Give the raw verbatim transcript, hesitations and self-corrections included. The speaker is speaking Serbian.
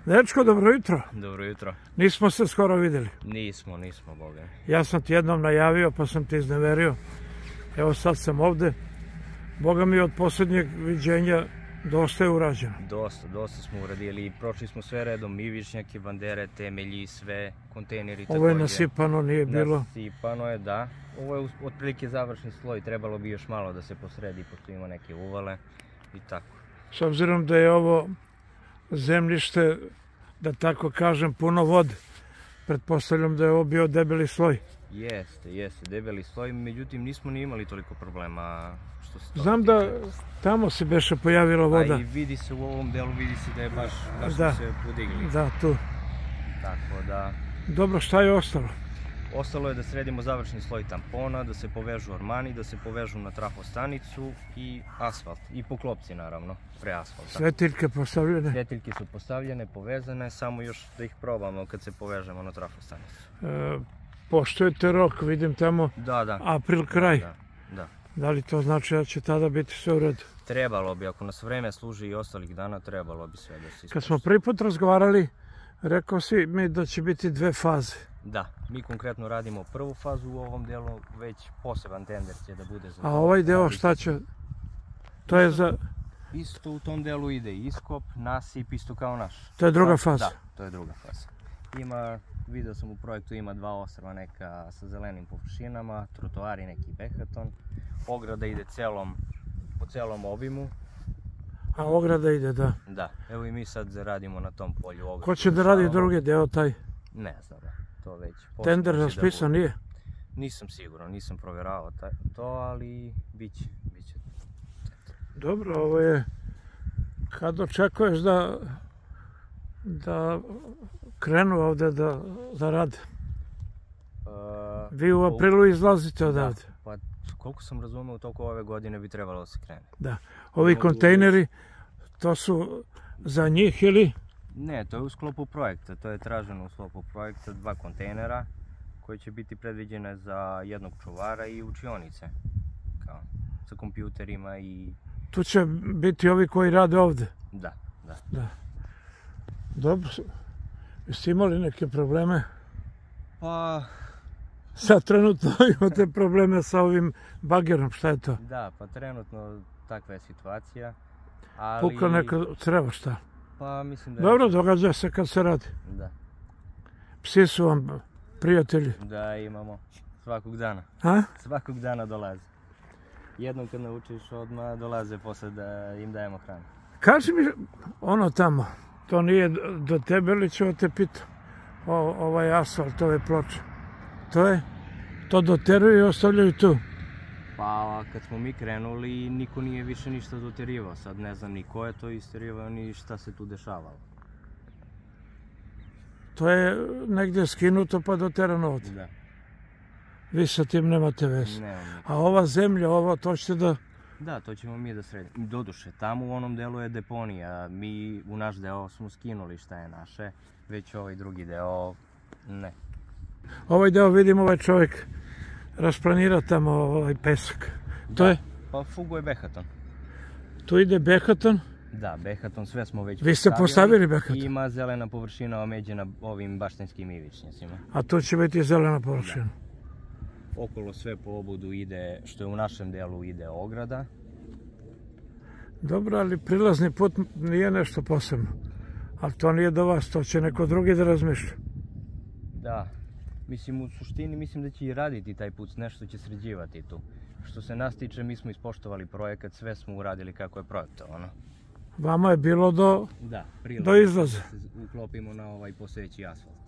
Dečko, dobro jutro. Dobro jutro. Nismo se skoro vidjeli. Nismo, nismo, boga. Ja sam ti jednom najavio, pa sam ti izneverio. Evo sad sam ovde. Boga mi, od posljednjeg viđenja dosta je urađeno. Dosta, dosta smo uradili. Prošli smo sve redom, i višnjake, bandere, temelji, sve, kontejneri također. Ovo je nasipano, nije bilo? Nasipano je, da. Ovo je otprilike završni sloj, trebalo bi još malo da se posredi, pošto ima neke uvale i tako. S obzirom da je ovo zemljište, da tako kažem, puno vode, pretpostavljam da je ovo bio debeli sloj. Jeste, jeste, debeli sloj, međutim nismo ni imali toliko problema što se toga Znam tiče. da tamo se beše pojavila voda. A i vidi se u ovom delu, vidi se da je baš, baš Da. smo se podigli. Da, tu. Tako da, Dobro, šta je ostalo? ostalo je da sredimo završni sloj tampona, da se povežu ormani, da se povežu na trafostanicu i asfalt. I poklopci naravno, pre asfalta. Svetiljke postavljene. Svjetiljke su postavljene, povezane, samo još da ih probamo kad se povežemo na trafostanicu. E, poštujete rok, vidim tamo Da, da. april kraj. Da, da. Da li to znači da će tada biti sve u redu? Trebalo bi, ako nas vreme služi i ostalih dana, trebalo bi sve da se ispoštuje. Kad smo prvi put razgovarali, rekao si mi da će biti dve faze. Da, mi konkretno radimo prvu fazu u ovom delu, već poseban tender će da bude za... A ovaj deo šta će? To je za... Isto u tom delu ide iskop, nasip, isto kao naš. To je druga faza? Da, to je druga faza. Ima, vidio sam u projektu, ima dva ostrva neka sa zelenim površinama, trotoari, neki behaton. Ograda ide celom, po celom obimu. A ograda ide, da. Da, evo i mi sad radimo na tom polju ogradu. Ko će da radi drugi deo taj? Ne znam, to već... Tender raspisan nije? Nisam siguran, nisam provjeravao to, ali bit će, bit će. Dobro, ovo je... Kad očekuješ da... da krenu ovde da, da rade? Vi u aprilu izlazite odavde? Pa koliko sam razumeo, toliko ove godine bi trebalo da se krene. Da. Ovi kontejneri, to su za njih ili? Ne, to je u sklopu projekta, to je traženo u sklopu projekta, dva kontejnera koji će biti predviđene za jednog čuvara i učionice, kao sa kompjuterima i... Tu će biti ovi koji rade ovde? Da, da. Da. Dobro, jeste imali neke probleme? Pa... Sad trenutno imate probleme sa ovim bagerom, šta je to? Da, pa trenutno takva je situacija, ali... Puka neka creva, šta? Pa mislim da je... Dobro, događa se kad se radi. Da. Psi su vam prijatelji? Da, imamo. Svakog dana. A? Svakog dana dolaze. Jednom kad naučiš, odmah dolaze posle da im dajemo hranu. Kaži mi, ono tamo, to nije do tebe ili ću te pitam? O, ovaj asfalt, ove ploče. To je? To doteruju i ostavljaju tu? Pa kad smo mi krenuli, niko nije više ništa doterivao. Sad ne znam ni ko je to isterivao, ni šta se tu dešavalo. To je negdje skinuto pa doterano ovdje? Da. Vi sa tim nemate veze? Nemam. A ova zemlja, ovo, to ćete da... Da, to ćemo mi da sredimo. Doduše, tamo u onom delu je deponija. Mi u naš deo smo skinuli šta je naše, već ovaj drugi deo ne. Ovaj deo vidim, ovaj čovjek rasplanira tamo ovaj pesak. To je? Pa fugo je behaton. Tu ide behaton? Da, behaton, sve smo već postavili. Vi ste postavili behaton? I ima zelena površina omeđena ovim baštanskim ivičnjacima. A tu će biti zelena površina? Da. Okolo sve po obudu ide, što je u našem delu, ide ograda. Dobro, ali prilazni put nije nešto posebno. Ali to nije do vas, to će neko drugi da razmišlja. Da, mislim u suštini mislim da će i raditi taj put, nešto će sređivati tu. Što se nas tiče, mi smo ispoštovali projekat, sve smo uradili kako je projektovano. Vama je bilo do, da, do izlaza? Da se uklopimo na ovaj postojeći asfalt.